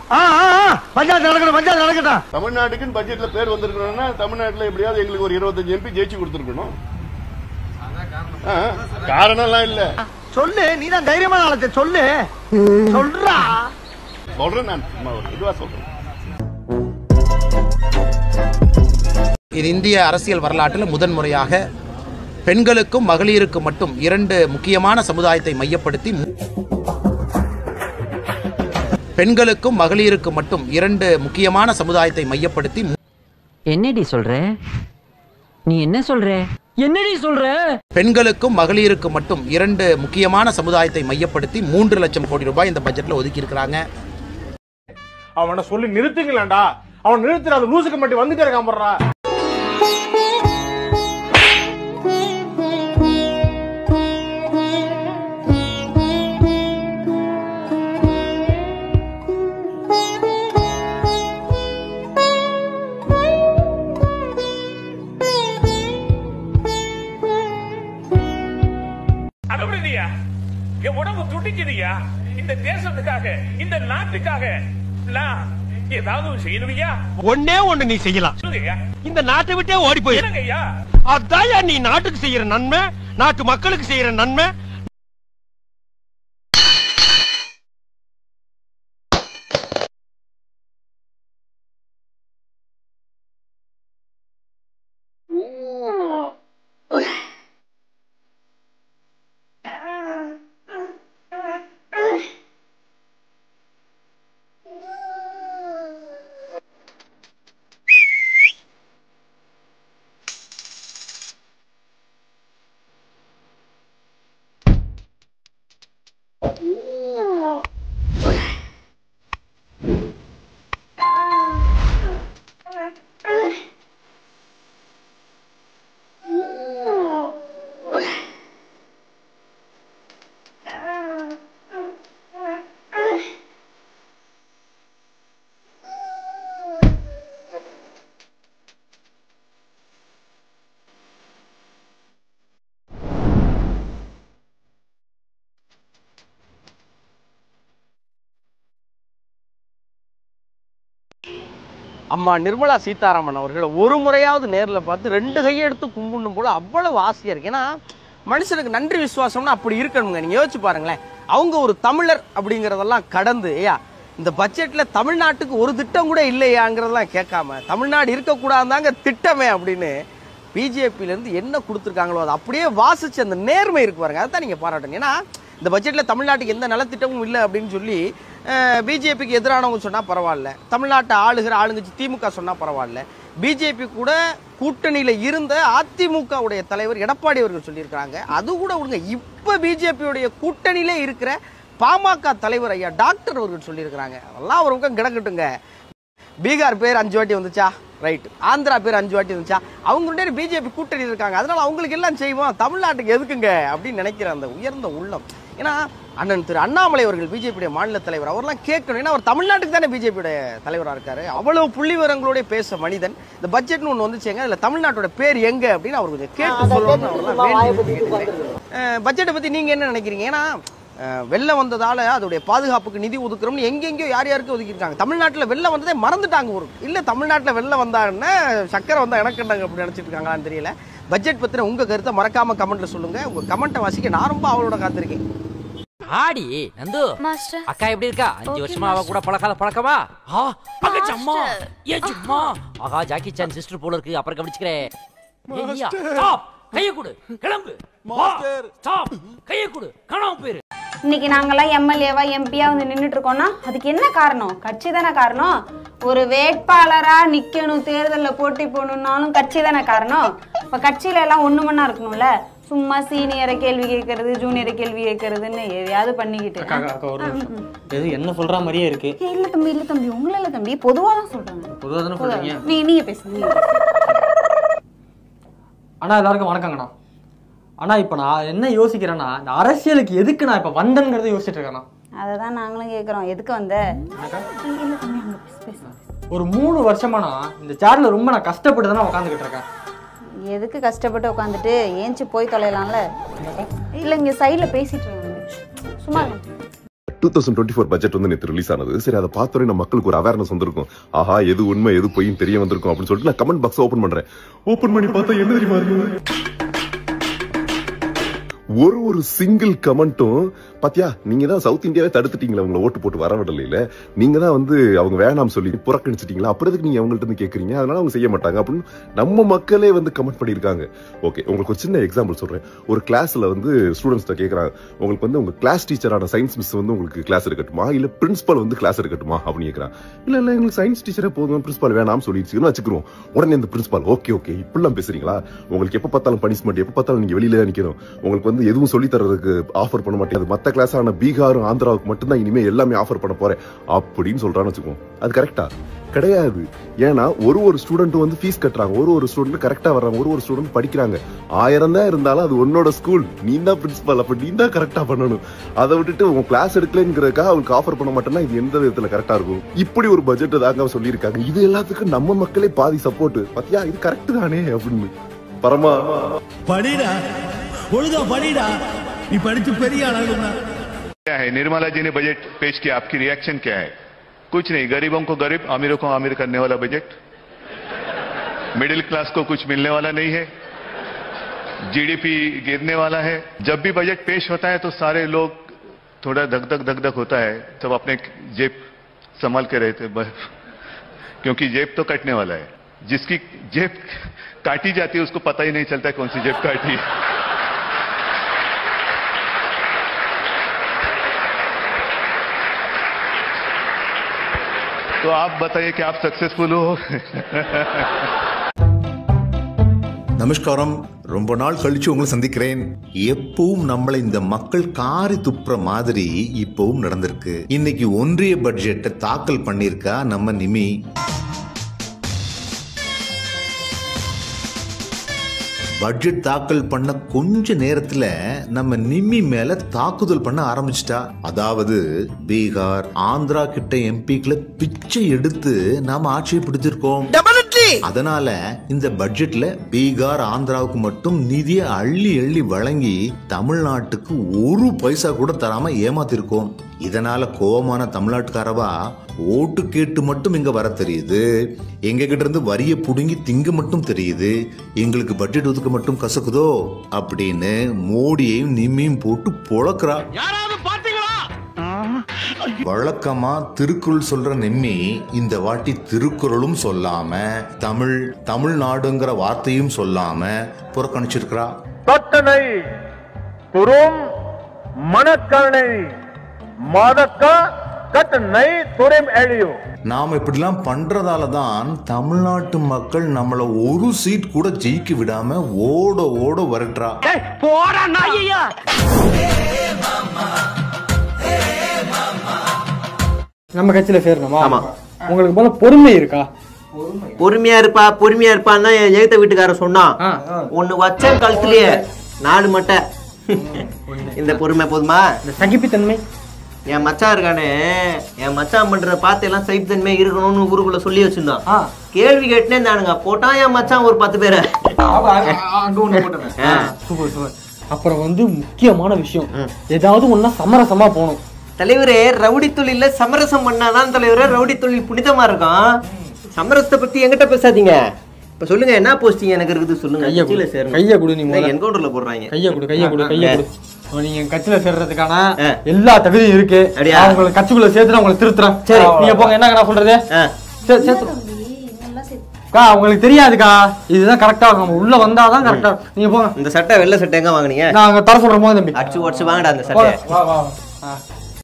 பஞ்சாயத்து நடக்கணும், பஞ்சாயத்து நடக்கட்டும். தமிழ்நாட்டுக்குன்னு பட்ஜெட்ல பேர் வந்திருக்கணும்னா தமிழ்நாட்டுல எப்படியாவது எங்களுக்கு ஒரு 25 MP ஜெயிச்சு கொடுத்துருக்கணும். காரணம் எல்லாம் இல்ல. சொல்லு, நீதான் தைரியமான ஆளத்தை சொல்லு. சொல்றா. சொல்றேன் நான் இதுவா சொல்றேன். இது இந்திய அரசியல் வரலாற்றில் முதன்முறையாக பெண்களுக்கும் மகளிருக்கும் மட்டும் 2 முக்கியமான சமுதாயத்தை மையப்படுத்தி பெண்களுக்கும் மகளிருக்கும் மட்டும் 2 முக்கியமான சமுதாயத்தை மையப்படுத்தி என்னடி சொல்ற? நீ என்ன சொல்ற? என்னடி சொல்ற? பெண்களுக்கும் மகளிருக்கும் மட்டும் 2 முக்கியமான சமுதாயத்தை மையப்படுத்தி 3 லட்சம் கோடி ரூபாய் இந்த பட்ஜெட்ல ஒதுக்கி இருக்கிறாங்க. அவனை சொல்லி நிறுத்துங்களேன்டா. அவன் நிறுத்துற அது லூசுக்கு மட்டும் வந்துட்டே இருக்கான் போடுறா. என் உடம்பு துடிக்குதுயா. இந்த தேசத்துக்காக, இந்த நாட்டுக்காக நான் ஏதாவது செய்யணுமையா? ஒன்னே ஒண்ணு நீ செய்யலாம். இந்த நாட்டை விட்டே ஓடி போயிருங்கய்யா. அதான் நீ நாட்டுக்கு செய்யற நன்மை, நாட்டு மக்களுக்கு செய்யற நன்மை. அம்மா நிர்மலா சீதாராமன் அவர்களை ஒரு முறையாவது நேரில் பார்த்து 2 கையெடுத்து கும்பிடணும் போல அவ்வளவு ஆசையாக இருக்கு. ஏன்னா மனுஷனுக்கு நன்றி விசுவாசம்னா அப்படி இருக்கணுங்க. நீங்கள் யோசிச்சு பாருங்களேன். அவங்க ஒரு தமிழர் அப்படிங்கிறதெல்லாம் கடந்து இந்த பட்ஜெட்டில் தமிழ்நாட்டுக்கு ஒரு திட்டம் கூட இல்லையாங்கிறதெல்லாம் கேட்காம தமிழ்நாடு இருக்கக்கூடாதாங்க திட்டமே அப்படின்னு பிஜேபியிலேருந்து என்ன கொடுத்துருக்காங்களோ அதை அப்படியே வாசிச்சு அந்த நேர்மை இருக்கு பாருங்க. அதை தான் நீங்கள் பாராட்டணும். ஏன்னா இந்த பட்ஜெட்டில் தமிழ்நாட்டுக்கு எந்த நலத்திட்டமும் இல்லை அப்படின்னு சொல்லி பிஜேபிக்கு எதிரானவங்க சொன்னால் பரவாயில்ல, தமிழ்நாட்டை ஆளுகிற ஆளுங்கட்சி திமுக சொன்னால் பரவாயில்ல, பிஜேபி கூட கூட்டணியில் இருந்த அதிமுகவுடைய தலைவர் எடப்பாடி அவர்கள் சொல்லியிருக்கிறாங்க. அது கூட விடுங்க, இப்போ பிஜேபியுடைய கூட்டணியிலே இருக்கிற பாமக தலைவர் ஐயா டாக்டர் அவர்கள் சொல்லியிருக்கிறாங்க. அதெல்லாம் ஒரு பக்கம் கிடக்கட்டுங்க. பீகார் பேர் 5 வாட்டி வந்துச்சா, ரைட். ஆந்திரா பேர் 5 வாட்டி வந்துச்சா, அவங்களுடைய பிஜேபி கூட்டணி இருக்காங்க, அதனால அவங்களுக்கு எல்லாம் செய்வோம், தமிழ்நாட்டுக்கு எதுக்குங்க அப்படின்னு நினைக்கிற அந்த உயர்ந்த உள்ளம். ஏன்னா அண்ணன் திரு அண்ணாமலை அவர்கள் பிஜேபியுடைய மாநில தலைவர், அவர்லாம் கேட்கணும். ஏன்னா அவர் தமிழ்நாட்டுக்கு தானே பிஜேபியுடைய தலைவராக இருக்காரு. அவ்வளவு புள்ளிவரங்களோட பேச மனிதன். இந்த பட்ஜெட்னு ஒன்று வந்துச்சுங்க, அதில் தமிழ்நாட்டோட பேர் எங்க அப்படின்னு அவர் கொஞ்சம் கேட்டு சொல்லணும். பட்ஜெட்டை பற்றி நீங்கள் என்ன நினைக்கிறீங்க? ஏன்னா வெள்ளம் வந்ததால அதோடைய பாதுகாப்புக்கு நிதி ஒதுக்குறோம்னு எங்கெங்கயோ யார் யாருக்கு ஒதுக்கியிருக்காங்க. தமிழ்நாட்டில் வெள்ளம் வந்ததே மறந்துட்டாங்க. ஒரு இல்லை தமிழ்நாட்டில் வெள்ளம் வந்தாங்கன்னா சக்கரை வந்தால் எனக்குண்டாங்க அப்படி நினச்சிட்டு இருக்காங்களான்னு தெரியல. பட்ஜெட் பற்றின உங்கள் கருத்தை மறக்காம கமெண்ட்ல சொல்லுங்க. உங்கள் கமெண்ட்டை வாசிக்க நான் ரொம்ப அவளோட காத்திருக்கேன். ஆடி நந்து அக்கா எப்படி இருக்கா? 5 வருஷமா அவ கூட பழக்கமா? அம்மா ஏன் சும்மா ஆகா ஜாக்கி சான் சிஸ்டர் போல இருக்கு. அப்புறம் கவனிச்சுக்கிறேன். கையை கொடு, கிளம்பு. ஸ்டாப், கையை கொடு, காணாம போயிரு. இன்னைக்கு நாங்கெல்லாம் எம்எல்ஏவா எம்பியா வந்து நின்றுட்டு இருக்கோம்னா அதுக்கு என்ன காரணம்? கட்சி தானே காரணம். ஒரு வேட்பாளரா நிக்கணும், தேர்தலில் போட்டி போடணும்னாலும் கட்சி தானே காரணம். இப்ப கட்சியில எல்லாம் ஒண்ணு மண்ணா இருக்கணும்ல. சும்மா சீனியரை கேள்வி கேட்கறது, ஜூனியரை கேள்வி கேட்கறதுன்னு எதையாவது பண்ணிக்கிட்டு என்ன சொல்ற மாதிரியே இருக்கு. இல்ல தம்பி உங்களை இல்ல தம்பி, பொதுவா தான் சொல்றாங்க. நீங்க பேசுங்க. அண்ணா எல்லாருக்கும் வணக்கங்கண்ணா. ஆனா இப்ப நான் என்ன யோசிக்கிறேன்னா, இந்த அரசியலுக்கு எதுக்கு நான் இப்ப வந்தேங்கிறத யோசிச்சுட்டு இருக்கேண்ணா. அததான் நாங்களும் கேட்கிறோம், எதுக்கு வந்த? ஒரு 3 வருஷமானா இந்த சேர்ல ரொம்ப நான் கஷ்டப்பட்டு தானே உட்காந்துக்கிட்டு இருக்கேன். எதுக்கு கஷ்டப்பட்டு உட்காந்துட்டு ஏஞ்சி போய் தொலைலாம்ல. இல்ல இங்க சைட்ல பேசிட்டு இருக்காங்க, சும்மா 2024 பட்ஜெட் வந்து நேற்று ரிலீஸ் ஆனது. சரி, அதை பார்த்தோன்னே நம்ம மக்களுக்கு ஒரு அவேர்னஸ் வந்திருக்கும். ஆஹா, எது உண்மை எது பொய்ன்னு தெரிய வந்திருக்கும் அப்படின்னு சொல்லிட்டு நான் கமெண்ட் பாக்ஸ் ஓபன் பண்றேன். ஓபன் பண்ணி பார்த்தா என்ன தெரியுமா இருக்கு? ஒரு சிங்கிள் கமெண்ட்டும் பாத்தியா, நீங்க தான் சவுத் இந்தியாவே தடுத்துட்டீங்களா, அவங்களை ஓட்டு போட்டு வரவிடல, நீங்க தான் வந்து அவங்க வேணாம் சொல்லி புறக்கணிச்சிட்டீங்களா, அப்புறம் எதுக்கு நீங்க அவங்கள்ட்ட இருந்து கேக்குறீங்க, அதனால அவங்க செய்ய மாட்டாங்க அப்படின்னு நம்ம மக்களே வந்து கமெண்ட் பண்ணிருக்காங்க. ஓகே, உங்களுக்கு ஒரு சின்ன எக்ஸாம்பிள் சொல்றேன். ஒரு கிளாஸ்ல வந்து ஸ்டூடெண்ட்ஸ் கேக்குறாங்க, உங்களுக்கு வந்து உங்க கிளாஸ் டீச்சரான சயின்ஸ் மிஸ் வந்து உங்களுக்கு கிளாஸ் எடுக்கட்டுமா, இல்ல பிரின்சிபல் வந்து கிளாஸ் எடுக்கட்டுமா அப்படின்னு கேக்குறாங்க. இல்ல எங்களுக்கு சயின்ஸ் டீச்சரே போதும், பிரின்சிபல் வேணாம்னு சொல்லிடுச்சுன்னு வச்சுக்கிறோம். உடனே இந்த பிரின்சிபல் ஓகே இப்படிலாம் பேசுறீங்களா, உங்களுக்கு எப்ப பார்த்தாலும் பனிஷ்மெண்ட், எப்ப பார்த்தாலும் நீங்க வெளியில நிக்கணும், உங்களுக்கு வந்து எதுவும் சொல்லி தரதுக்கு ஆஃபர் பண்ண மாட்டேன், மத்த கிளாஸ் ஆன பீகாரும் ஆந்திராவுக்கு மட்டும்தான் இனிமே எல்லாமே ஆஃபர் பண்ண போறேன் அப்படின்னு சொல்றான்னு வச்சுக்கோங்க. அது கரெக்டா? கிடையாது. ஏன்னா ஒரு ஸ்டூடெண்ட் வந்து ஃபீஸ் கட்டுறாங்க, ஒரு ஸ்டூடெண்ட் கரெக்டா வர்றாங்க, ஒரு ஸ்டூடெண்ட் படிக்கிறாங்க. 1000 தான் இருந்தாலும் அது உன்னோட ஸ்கூல், நீ தான் பிரின்சிபல், அப்ப நீ தான் கரெக்டா பண்ணணும். அதை விட்டுட்டு உங்க கிளாஸ் எடுக்கலங்கிறதுக்காக அவங்களுக்கு ஆஃபர் பண்ண மாட்டேன்னா இது எந்த விதத்துல கரெக்டா இருக்கும்? இப்படி ஒரு பட்ஜெட் தாங்க சொல்லியிருக்காங்க. இது எல்லாத்துக்கும் நம்ம மக்களே பாதி சப்போர்ட். பாத்தியா, இது கரெக்ட் தானே அப்படின்னு. பரமா படிடா, ஒழுங்கா படிடா, நீ படிச்சு பெரிய ஆளாகுமா. क्या है निर्मला जी ने बजट पेश किया, आपकी रिएक्शन क्या है? कुछ नहीं, गरीबों को गरीब, अमीरों को अमीर करने वाला बजट, मिडिल क्लास को कुछ मिलने वाला नहीं है, जीडीपी गिरने वाला है. जब भी बजट पेश होता है तो सारे लोग थोड़ा धक धक होता है, सब अपने जेब संभाल के रहते, क्योंकि जेब तो कटने वाला है. जिसकी जेब काटी जाती है उसको पता ही नहीं चलता है कौन सी जेब काटी. तो आप बताइए कि आप सक्सेसफुल हो? நமஸ்காரம். ரொம்ப நாள் கழிச்சு உங்களை சந்திக்கிறேன். எப்பவும் நம்மளை இந்த மக்கள் காரி துப்புற மாதிரி இப்பவும் நடந்திருக்கு. இன்னைக்கு ஒன்றிய பட்ஜெட்டை தாக்கல் பண்ணிருக்கா நம்ம நிமி. பட்ஜெட் தாக்கல் பண்ண கொஞ்ச நேரத்துல நம்ம நிம்மி மேல தாக்குதல் பண்ண ஆரம்பிச்சிட்டா. அதாவது பீகார் ஆந்திரா கிட்ட எம்பிக்களை பிச்சை எடுத்து நாம ஆட்சியை பிடிச்சிருக்கோம். அதனால இந்த பட்ஜெட்ல பீகார் ஆந்திராவுக்கு மட்டும் நிதியை அள்ளி அள்ளி வழங்கி தமிழ்நாட்டுக்கு ஒரு பைசா கூட தராம ஏமாத்திருக்கோம். இதனால கோபமான தமிழ்நாட்டுக்காரவா ஓட்டு கேட்டு மட்டும் இங்க வர தெரியுது, எங்க கிட்ட இருந்து வரிய புடுங்கி திங்க மட்டும் தெரியுது, எங்களுக்கு பட்ஜெட் ஒதுக்க மட்டும் கசக்குதோ அப்படின்னு மோடியையும் நிம்மியும் போட்டு பொழக்கிறா. வழக்கமா திருக்குறள் சொல்ற நிம்மி இந்த வாட்டி திருக்குறளும் சொல்லாம தமிழ்நாடுங்கிற வார்த்தையும் சொல்லாம புறக்கணிச்சிருக்கிறா. கட்டணை துரும் மனக்கரணை மாதக்கா கட்டணை துரும் எழியோ. நாம இப்படிலாம் பண்றதால தான் தமிழ்நாட்டு மக்கள் நம்மள ஒரு சீட் கூட ஜெயிக்க விடாம ஓட ஓட வரட்டுறா. நம்ம கட்சியில சேரணுமா? உங்களுக்கு போல பொறுமை இருக்கா? பொறுமையா இருப்பான்னு எழுத்த வீட்டுக்காரர் சொன்னான். ஒண்ணு வச்ச கழுத்துலயே 4 மட்டை. இந்த பொறுமை போதுமா? இந்த சகிப்புத்தன்மை. என் மச்சான் இருக்கானே, என் மச்சான் பண்ற பார்த்து எல்லாம் சகிப்புத்தன்மை இருக்கணும்னு ஊருக்குள்ள சொல்லி வச்சிருந்தான். கேள்வி கேட்டுனே இருந்தானுங்க, போட்டான் என் மச்சான் ஒரு 10 பேரை. அப்புறம் வந்து முக்கியமான விஷயம், ஏதாவது ஒன்னா சமரசமா போகணும். தலைவரே, ரவுடி தொழில சமரசம் பண்ணாதான் தலைவரே ரவுடி தொழில் புனிதமா இருக்கும். சமரசத்தை பத்தி என்கிட்ட பேசாதீங்க. இப்ப சொல்லுங்க, என்ன போஸ்டிங் எனக்கு இருக்குது சொல்லுங்க. கைய கொடு. நீங்க என்கவுண்டர்ல போடுறாங்க. கைய கொடு. நீங்க கட்சியில சேர்றதுக்கான எல்லா தகுதியும் இருக்கு. உங்களுக்கு கட்சிக்குள்ள சேர்த்து உங்களை திருத்துறேன். சரி, நீங்க போங்க. என்ன நான் சொல்றது? உங்களுக்கு தெரியாதுக்கா, இதுதான் கரெக்டா இருக்கும். உள்ள வந்தாதான் கரெக்டா. நீங்க போங்க. இந்த சட்டை வெள்ளை சட்டை எங்க வாங்குனீங்க? நான் தர சொல்றேன். தம்பி அடிச்சு உடச்சு வாங்கடா அந்த சட்டை.